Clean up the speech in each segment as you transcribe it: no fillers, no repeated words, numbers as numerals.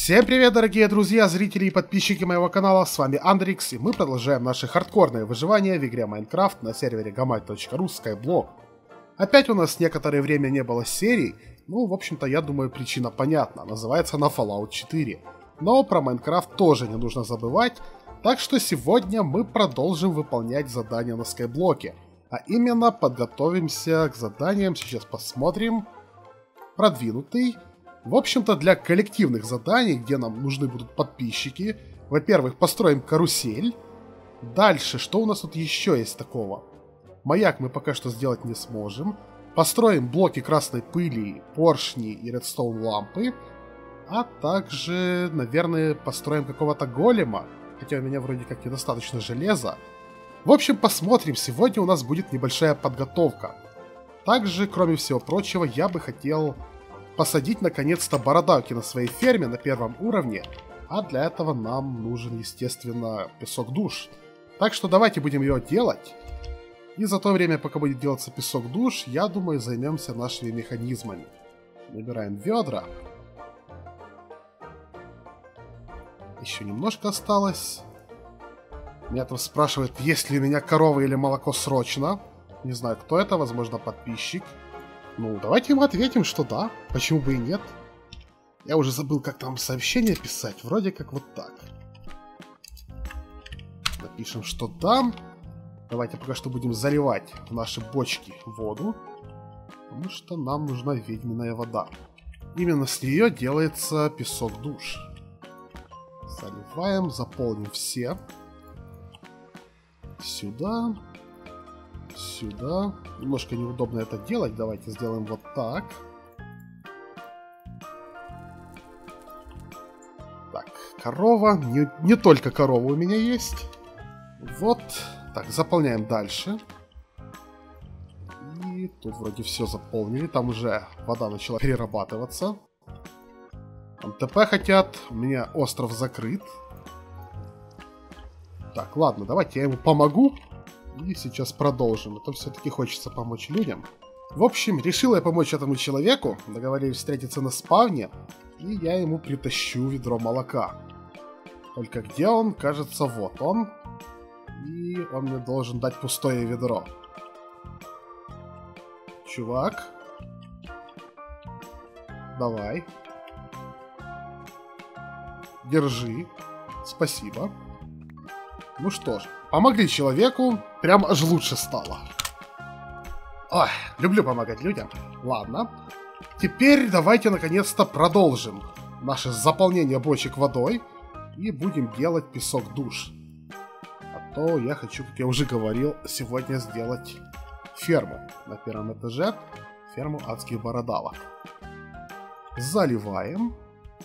Всем привет, дорогие друзья, зрители и подписчики моего канала, с вами Андрикс, и мы продолжаем наше хардкорное выживание в игре Майнкрафт на сервере gamai.ru Skyblock. Опять у нас некоторое время не было серий, ну, в общем-то, я думаю, причина понятна, называется она Fallout 4. Но про Майнкрафт тоже не нужно забывать, так что сегодня мы продолжим выполнять задания на Скайблоке, а именно подготовимся к заданиям, сейчас посмотрим, продвинутый. В общем-то, для коллективных заданий, где нам нужны будут подписчики, во-первых, построим карусель. Дальше, что у нас тут еще есть такого? Маяк мы пока что сделать не сможем. Построим блоки красной пыли, поршни и редстоун лампы. А также, наверное, построим какого-то голема. Хотя у меня вроде как недостаточно железа. В общем, посмотрим. Сегодня у нас будет небольшая подготовка. Также, кроме всего прочего, я бы хотел посадить наконец-то бородавки на своей ферме на первом уровне, а для этого нам нужен, естественно, песок душ. Так что давайте будем ее делать. И за то время, пока будет делаться песок душ, я думаю, займемся нашими механизмами. Набираем ведра. Еще немножко осталось. Меня там спрашивают, есть ли у меня корова или молоко срочно. Не знаю, кто это, возможно, подписчик. Ну, давайте ему ответим, что да. Почему бы и нет? Я уже забыл, как там сообщение писать. Вроде как вот так. Напишем, что да. Давайте пока что будем заливать в наши бочки воду. Потому что нам нужна ведьминая вода. Именно с нее делается песок душ. Заливаем, заполним все. Сюда. Сюда. Немножко неудобно это делать. Давайте сделаем вот так. Так, корова. Не только корова у меня есть. Вот. Так, заполняем дальше. И тут вроде все заполнили. Там уже вода начала перерабатываться. Там ТП хотят. У меня остров закрыт. Так, ладно, давайте я ему помогу. И сейчас продолжим. Это все-таки хочется помочь людям. В общем, решил я помочь этому человеку. Договорились встретиться на спавне. И я ему притащу ведро молока. Только где он? Кажется, вот он. И он мне должен дать пустое ведро. Чувак. Давай. Держи. Спасибо. Ну что ж, помогли человеку, прям аж лучше стало. Ой, люблю помогать людям. Ладно. Теперь давайте наконец-то продолжим наше заполнение бочек водой и будем делать песок душ. А то я хочу, как я уже говорил, сегодня сделать ферму на первом этаже. Ферму адских бородавок. Заливаем.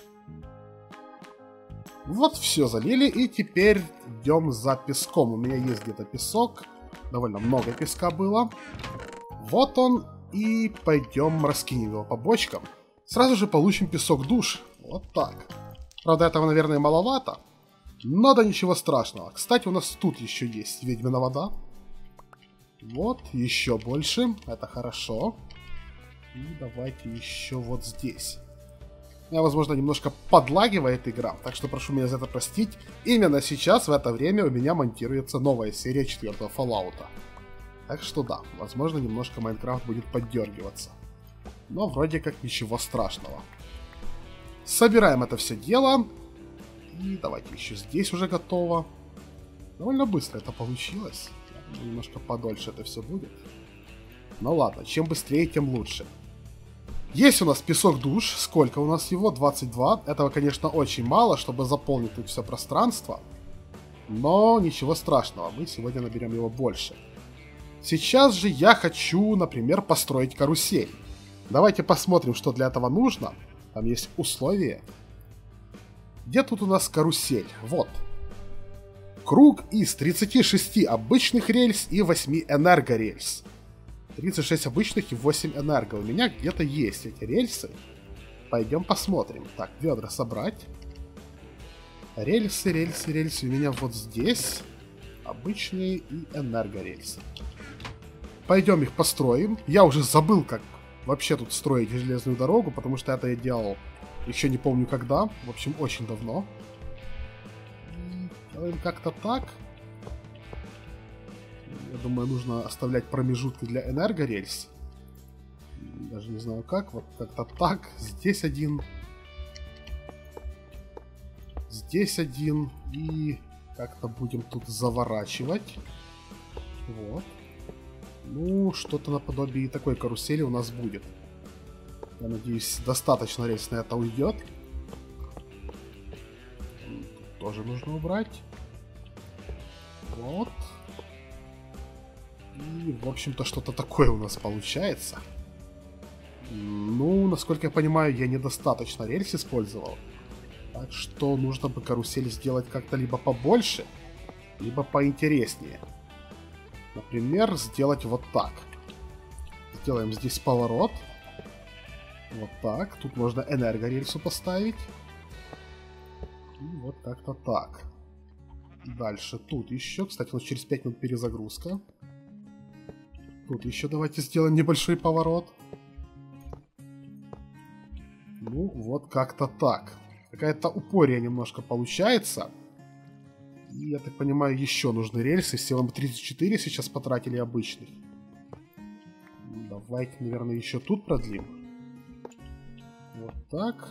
Вот все залили, и теперь идем за песком. У меня есть где-то песок. Довольно много песка было. Вот он. И пойдем раскинем его по бочкам. Сразу же получим песок душ. Вот так. Правда, этого, наверное, маловато. Но да ничего страшного. Кстати, у нас тут еще есть ведьмина вода. Вот, еще больше. Это хорошо. И давайте еще вот здесь. Меня, возможно, немножко подлагивает игра, так что прошу меня за это простить. Именно сейчас, в это время, у меня монтируется новая серия 4-го Fallout. Так что да, возможно, немножко Майнкрафт будет поддергиваться. Но вроде как ничего страшного. Собираем это все дело. И давайте еще здесь уже готово. Довольно быстро это получилось. Немножко подольше это все будет. Ну ладно, чем быстрее, тем лучше. Есть у нас песок душ. Сколько у нас его? 22. Этого, конечно, очень мало, чтобы заполнить тут все пространство. Но ничего страшного. Мы сегодня наберем его больше. Сейчас же я хочу, например, построить карусель. Давайте посмотрим, что для этого нужно. Там есть условия. Где тут у нас карусель? Вот. Круг из 36 обычных рельс и 8 энергорельс. 36 обычных и 8 энерго. У меня где-то есть эти рельсы. Пойдем посмотрим. Так, ведра собрать. Рельсы, рельсы, рельсы. У меня вот здесь обычные и энергорельсы. Пойдем их построим. Я уже забыл, как вообще тут строить железную дорогу, потому что это я делал Еще не помню когда. В общем, очень давно. Делаем как-то так. Я думаю, нужно оставлять промежутки для энергорельс. Даже не знаю как. Вот как-то так. Здесь один. Здесь один. И как-то будем тут заворачивать. Вот. Ну, что-то наподобие такой карусели у нас будет. Я надеюсь, достаточно рельс на это уйдет. Тут тоже нужно убрать. Вот. И, в общем-то, что-то такое у нас получается. Ну, насколько я понимаю, я недостаточно рельс использовал. Так что нужно бы карусель сделать как-то либо побольше, либо поинтереснее. Например, сделать вот так. Сделаем здесь поворот. Вот так. Тут можно энергорельсу поставить. И вот как-то так. Дальше тут еще. Кстати, у нас через 5 минут перезагрузка. Тут еще давайте сделаем небольшой поворот. Ну, вот как-то так. Какая-то упория немножко получается. И, я так понимаю, еще нужны рельсы. Всего мы 34 сейчас потратили обычных. Давайте, наверное, еще тут продлим. Вот так.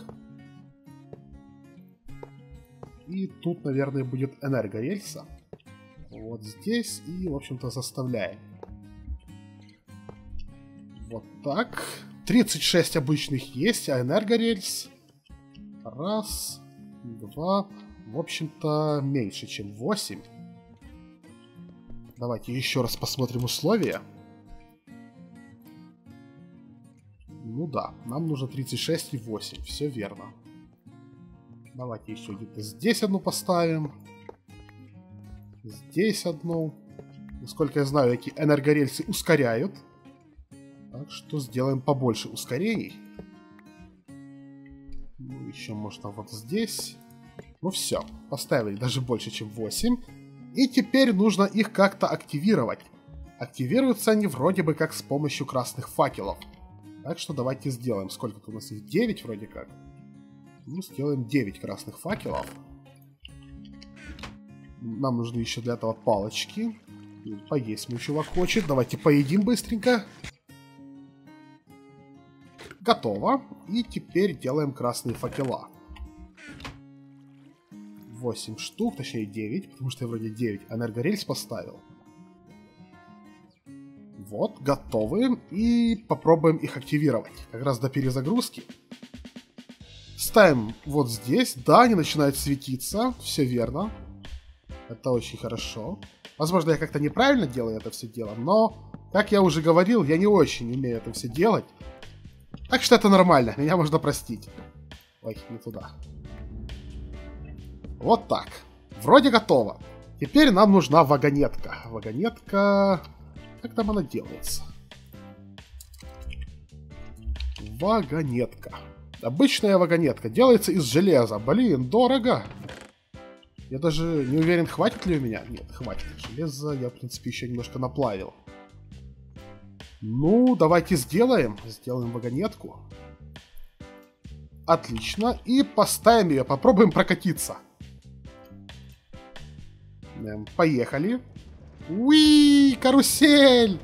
И тут, наверное, будет энергорельса. Вот здесь. И, в общем-то, заставляем. Вот так. 36 обычных есть, а энергорельс... Раз, два... В общем-то, меньше, чем 8. Давайте еще раз посмотрим условия. Ну да, нам нужно 36 и 8. Все верно. Давайте еще где-то здесь одну поставим. Здесь одну. Насколько я знаю, эти энергорельсы ускоряют. Так что сделаем побольше ускорений. Ну, еще можно вот здесь. Ну все, поставили даже больше, чем 8. И теперь нужно их как-то активировать. Активируются они вроде бы как с помощью красных факелов. Так что давайте сделаем. Сколько-то у нас их? 9 вроде как. Ну, сделаем 9 красных факелов. Нам нужны еще для этого палочки. Поесть мой чувак хочет. Давайте поедим быстренько. Готово. И теперь делаем красные факела. 8 штук, точнее 9, потому что я вроде 9 энергорельс поставил. Вот, готовы. И попробуем их активировать. Как раз до перезагрузки. Ставим вот здесь. Да, они начинают светиться. Все верно. Это очень хорошо. Возможно, я как-то неправильно делаю это все дело, но, как я уже говорил, я не очень умею это все делать. Так что это нормально, меня можно простить. Ой, не туда. Вот так. Вроде готово. Теперь нам нужна вагонетка. Вагонетка... Как там она делается? Вагонетка. Обычная вагонетка. Делается из железа. Блин, дорого. Я даже не уверен, хватит ли у меня. Нет, хватит. Железа я, в принципе, еще немножко наплавил. Ну, давайте сделаем. Сделаем вагонетку. Отлично. И поставим ее. Попробуем прокатиться. Поехали. Уи, карусель!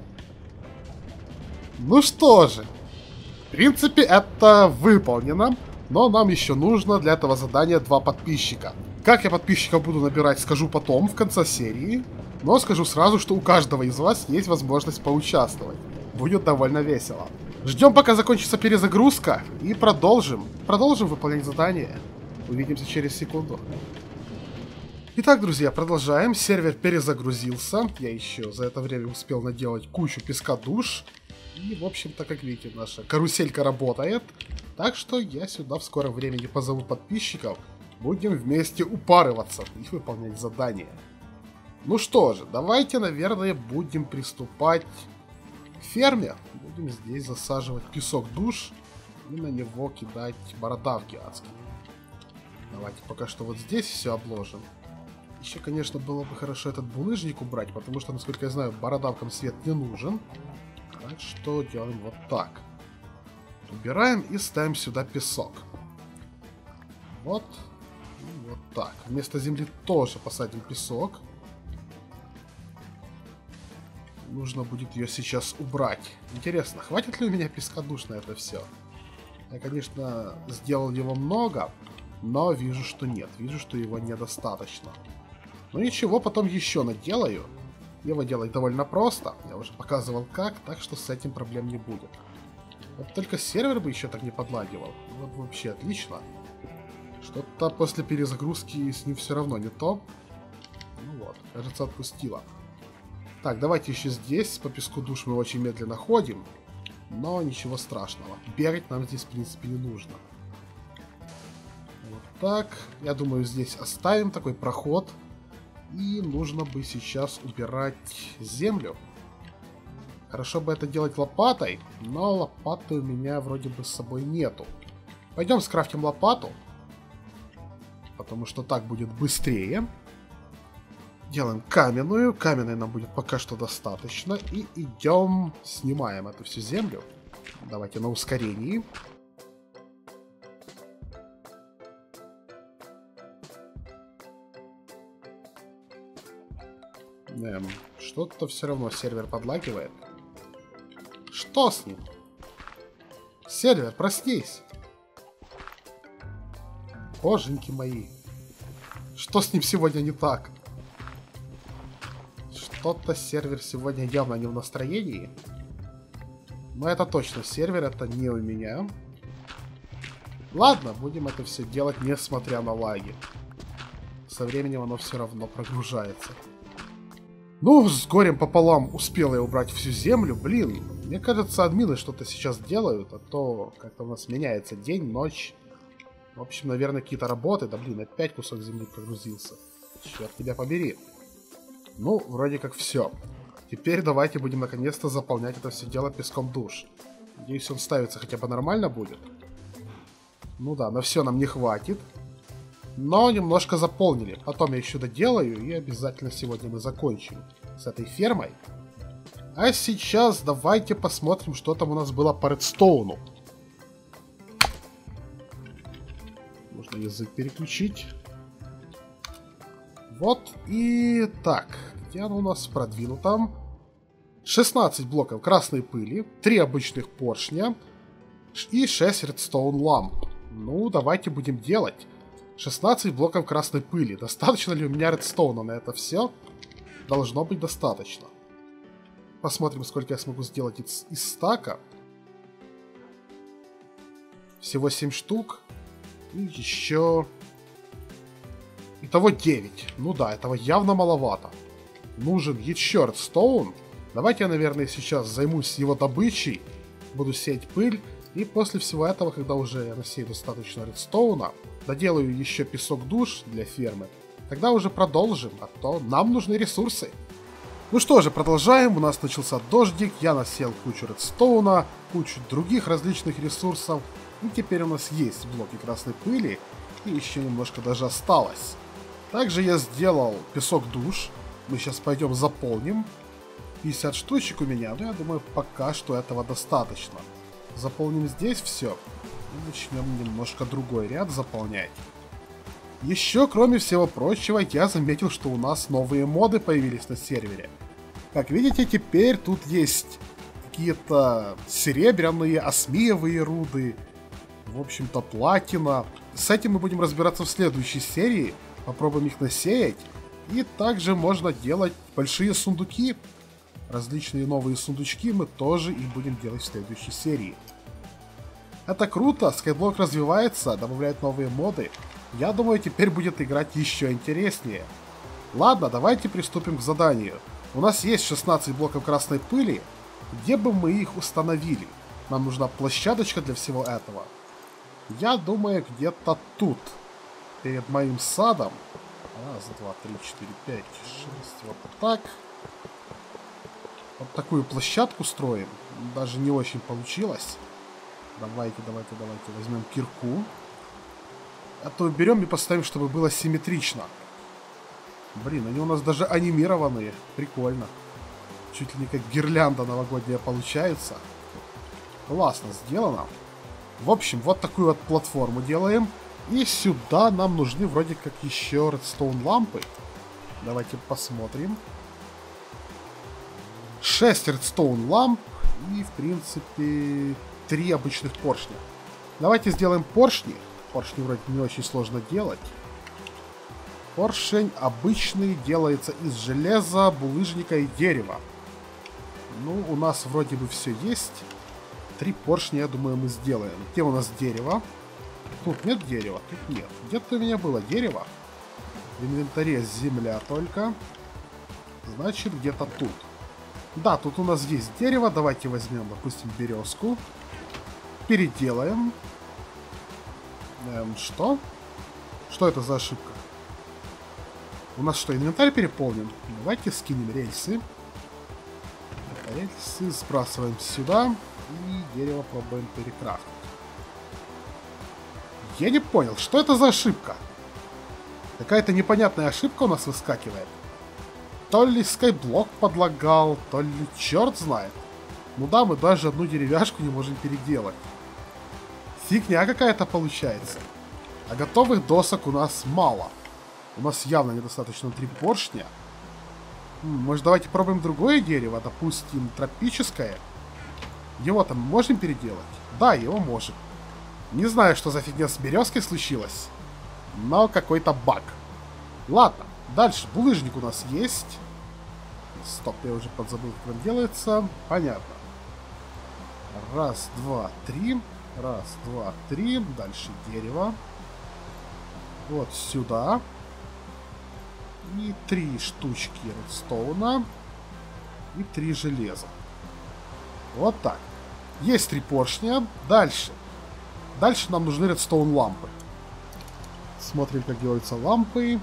Ну что же. В принципе, это выполнено. Но нам еще нужно для этого задания 2 подписчика. Как я подписчиков буду набирать, скажу потом, в конце серии. Но скажу сразу, что у каждого из вас есть возможность поучаствовать. Будет довольно весело. Ждем, пока закончится перезагрузка. И продолжим. Продолжим выполнять задание. Увидимся через секунду. Итак, друзья, продолжаем. Сервер перезагрузился. Я еще за это время успел наделать кучу песка душ. И, в общем-то, как видите, наша каруселька работает. Так что я сюда в скором времени позову подписчиков. Будем вместе упарываться и выполнять задания. Ну что же, давайте, наверное, будем приступать к ферме. Будем здесь засаживать песок душ и на него кидать бородавки адские. Давайте пока что вот здесь все обложим. Еще, конечно, было бы хорошо этот булыжник убрать, потому что, насколько я знаю, бородавкам свет не нужен. Так что делаем вот так. Убираем и ставим сюда песок. Вот. И вот так. Вместо земли тоже посадим песок. Нужно будет ее сейчас убрать. Интересно, хватит ли у меня пескодуш на это все? Я, конечно, сделал его много, но вижу, что нет. Вижу, что его недостаточно. Но ничего, потом еще наделаю. Его делать довольно просто. Я уже показывал как, так что с этим проблем не будет. Вот только сервер бы еще так не подлагивал. Вот вообще отлично. Что-то после перезагрузки с ним все равно не то. Ну вот, кажется, отпустила. Так, давайте еще здесь. По песку душ мы очень медленно ходим. Но ничего страшного. Бегать нам здесь, в принципе, не нужно. Вот так. Я думаю, здесь оставим такой проход. И нужно бы сейчас убирать землю. Хорошо бы это делать лопатой, но лопаты у меня вроде бы с собой нету. Пойдем скрафтим лопату. Потому что так будет быстрее. Делаем каменную. Каменной нам будет пока что достаточно. И идем, снимаем эту всю землю. Давайте на ускорении. Что-то все равно сервер подлагивает. Что с ним? Сервер, проснись. Боженьки мои. Что с ним сегодня не так? Что-то сервер сегодня явно не в настроении. Но это точно сервер, это не у меня. Ладно, будем это все делать, несмотря на лаги. Со временем оно все равно прогружается. Ну, с горем пополам успел я убрать всю землю. Блин, мне кажется, админы что-то сейчас делают, а то как-то у нас меняется день, ночь. В общем, наверное, какие-то работы. Да блин, опять кусок земли прогрузился. Черт тебя побери. Ну, вроде как все. Теперь давайте будем наконец-то заполнять это все дело песком душ. Надеюсь, он ставится хотя бы нормально будет. Ну да, на все нам не хватит. Но немножко заполнили. Потом я еще доделаю, и обязательно сегодня мы закончим с этой фермой. А сейчас давайте посмотрим, что там у нас было по редстоуну. Нужно язык переключить. Вот и так. Где оно у нас продвинуто? 16 блоков красной пыли, 3 обычных поршня и 6 редстоун ламп. Ну, давайте будем делать. 16 блоков красной пыли. Достаточно ли у меня редстоуна на это все? Должно быть достаточно. Посмотрим, сколько я смогу сделать из стака. Всего 7 штук. И еще... Итого 9. Ну да, этого явно маловато. Нужен еще редстоун. Давайте я, наверное, сейчас займусь его добычей. Буду сеять пыль. И после всего этого, когда уже я насею достаточно редстоуна, доделаю еще песок душ для фермы, тогда уже продолжим, а то нам нужны ресурсы. Ну что же, продолжаем. У нас начался дождик, я насел кучу редстоуна, кучу других различных ресурсов. И теперь у нас есть блоки красной пыли, и еще немножко даже осталось. Также я сделал песок душ. Мы сейчас пойдем заполним. 50 штучек у меня, но я думаю, пока что этого достаточно. Заполним здесь все. И начнем немножко другой ряд заполнять. Еще, кроме всего прочего, я заметил, что у нас новые моды появились на сервере. Как видите, теперь тут есть какие-то серебряные, осмиевые руды. В общем-то, платина. С этим мы будем разбираться в следующей серии. Попробуем их насеять. И также можно делать большие сундуки. Различные новые сундучки мы тоже и будем делать в следующей серии. Это круто, Skyblock развивается, добавляет новые моды. Я думаю, теперь будет играть еще интереснее. Ладно, давайте приступим к заданию. У нас есть 16 блоков красной пыли. Где бы мы их установили? Нам нужна площадочка для всего этого. Я думаю, где-то тут. Перед моим садом. Раз, два, три, четыре, пять, шесть. Вот так. Вот такую площадку строим. Даже не очень получилось. Давайте возьмем кирку. Это уберем и поставим, чтобы было симметрично. Блин, они у нас даже анимированные. Прикольно. Чуть ли не как гирлянда новогодняя получается. Классно сделано. В общем, вот такую вот платформу делаем. И сюда нам нужны вроде как еще редстоун лампы. Давайте посмотрим. 6 редстоун ламп и, в принципе, 3 обычных поршня. Давайте сделаем поршни. Поршни вроде не очень сложно делать. Поршень обычный делается из железа, булыжника и дерева. Ну, у нас вроде бы все есть. 3 поршня, я думаю, мы сделаем. Где у нас дерево? Тут нет дерева? Тут нет. Где-то у меня было дерево. В инвентаре земля только. Значит, где-то тут. Да, тут у нас есть дерево. Давайте возьмем, допустим, березку. Переделаем. Что? Что это за ошибка? У нас что, инвентарь переполнен? Давайте скинем рельсы. Рельсы сбрасываем сюда. И дерево пробуем перекрафтить. Я не понял, что это за ошибка? Какая-то непонятная ошибка у нас выскакивает. То ли скайблок подлагал, то ли черт знает. Ну да, мы даже одну деревяшку не можем переделать. Фигня какая-то получается. А готовых досок у нас мало. У нас явно недостаточно 3 поршня. Может, давайте пробуем другое дерево, допустим, тропическое. Его там можем переделать? Да, его можем. Не знаю, что за фигня с березкой случилась, но какой-то баг. Ладно, дальше. Булыжник у нас есть. Стоп, я уже подзабыл, как он делается. Понятно. Раз, два, три. Раз, два, три. Дальше дерево. Вот сюда. И 3 штучки редстоуна. И 3 железа. Вот так. Есть 3 поршня. Дальше. Дальше нам нужны редстоун лампы. Смотрим, как делаются лампы.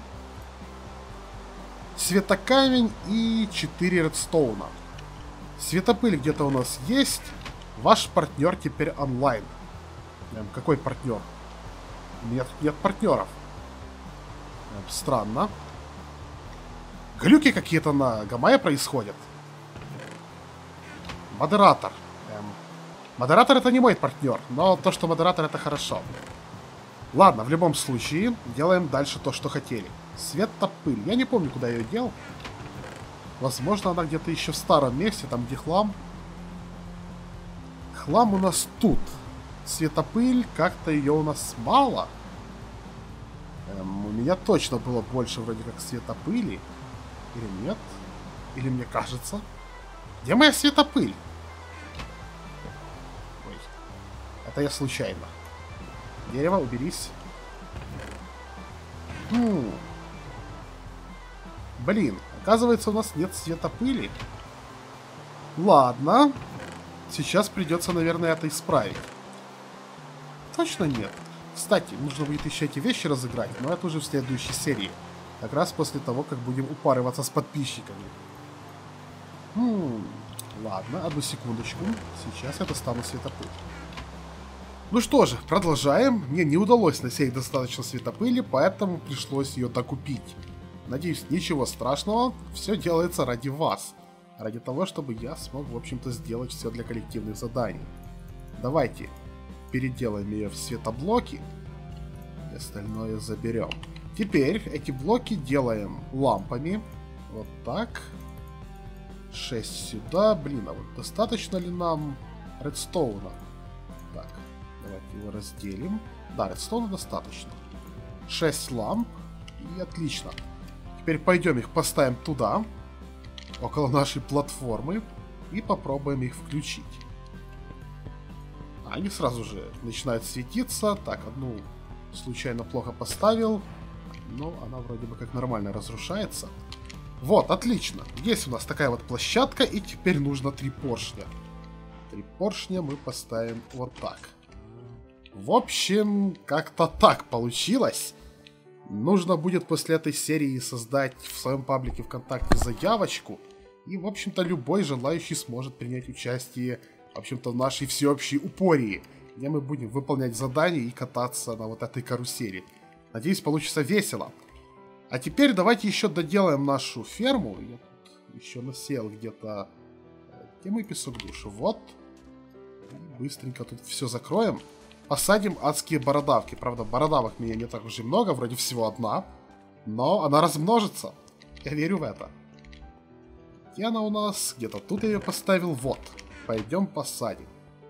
Светокамень и 4 редстоуна. Светопыль где-то у нас есть. Ваш партнер теперь онлайн. Какой партнер? Нет партнеров. Странно. Глюки какие-то на Гамае происходят. Модератор. Модератор это не мой партнер, но то, что модератор, это хорошо. Ладно, в любом случае, делаем дальше то, что хотели. Светопыль. Я не помню, куда я ее дел. Возможно, она где-то еще в старом месте, там где хлам. Хлам у нас тут. Светопыль, как-то ее у нас мало. У меня точно было больше вроде как светопыли. Или нет? Или мне кажется? Где моя светопыль? Ой. Это я случайно. Дерево, уберись. Блин, оказывается, у нас нет светопыли. Ладно. Сейчас придется, наверное, это исправить. Точно нет. Кстати, нужно будет еще эти вещи разыграть, но это уже в следующей серии. Как раз после того, как будем упарываться с подписчиками. Ладно, одну секундочку. Сейчас я достану светопыль. Ну что же, продолжаем. Мне не удалось насеять достаточно светопыли, поэтому пришлось ее докупить. Надеюсь, ничего страшного. Все делается ради вас. Ради того, чтобы я смог, в общем-то, сделать все для коллективных заданий. Давайте переделаем ее в светоблоки. И остальное заберем. Теперь эти блоки делаем лампами. Вот так. 6 сюда. Блин, а вот достаточно ли нам редстоуна? Так, давайте его разделим. Да, редстоуна достаточно. 6 ламп. И отлично. Теперь пойдем их поставим туда. Около нашей платформы. И попробуем их включить. Они сразу же начинают светиться. Так, одну случайно плохо поставил. Но она вроде бы как нормально разрушается. Вот, отлично. Есть у нас такая вот площадка. И теперь нужно 3 поршня. 3 поршня мы поставим вот так. В общем, как-то так получилось. Нужно будет после этой серии создать в своем паблике ВКонтакте заявочку. И, в общем-то, любой желающий сможет принять участие, в общем-то, в нашей всеобщей упории, где мы будем выполнять задания и кататься на вот этой карусели. Надеюсь, получится весело. А теперь давайте еще доделаем нашу ферму. Я тут еще насел где-то... Где мой песок души? Вот. И быстренько тут все закроем. посадим адские бородавки. Правда, бородавок меня не так уж и много, вроде всего одна. Но она размножится. Я верю в это. Где она у нас? Где-то тут я ее поставил. Вот. Пойдем посадим.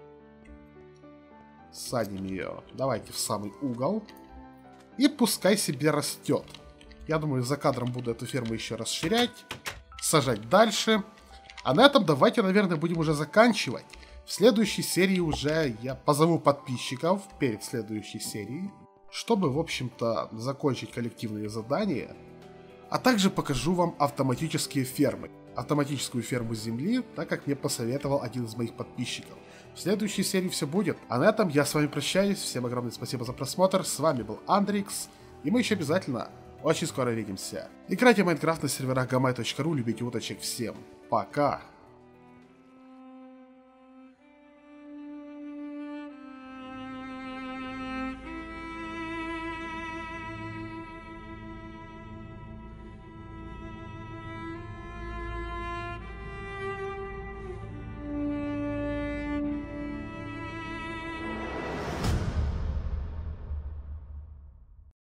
Садим ее. Давайте в самый угол. И пускай себе растет. Я думаю, за кадром буду эту ферму еще расширять. Сажать дальше. А на этом давайте, наверное, будем уже заканчивать. В следующей серии уже я позову подписчиков перед следующей серией, чтобы, в общем-то, закончить коллективные задания. А также покажу вам автоматические фермы. Автоматическую ферму земли, так как мне посоветовал один из моих подписчиков. В следующей серии все будет. А на этом я с вами прощаюсь. Всем огромное спасибо за просмотр. С вами был Андрикс. И мы еще обязательно очень скоро увидимся. Играйте в Майнкрафт на серверах gamai.ru. Любите уточек. Всем пока.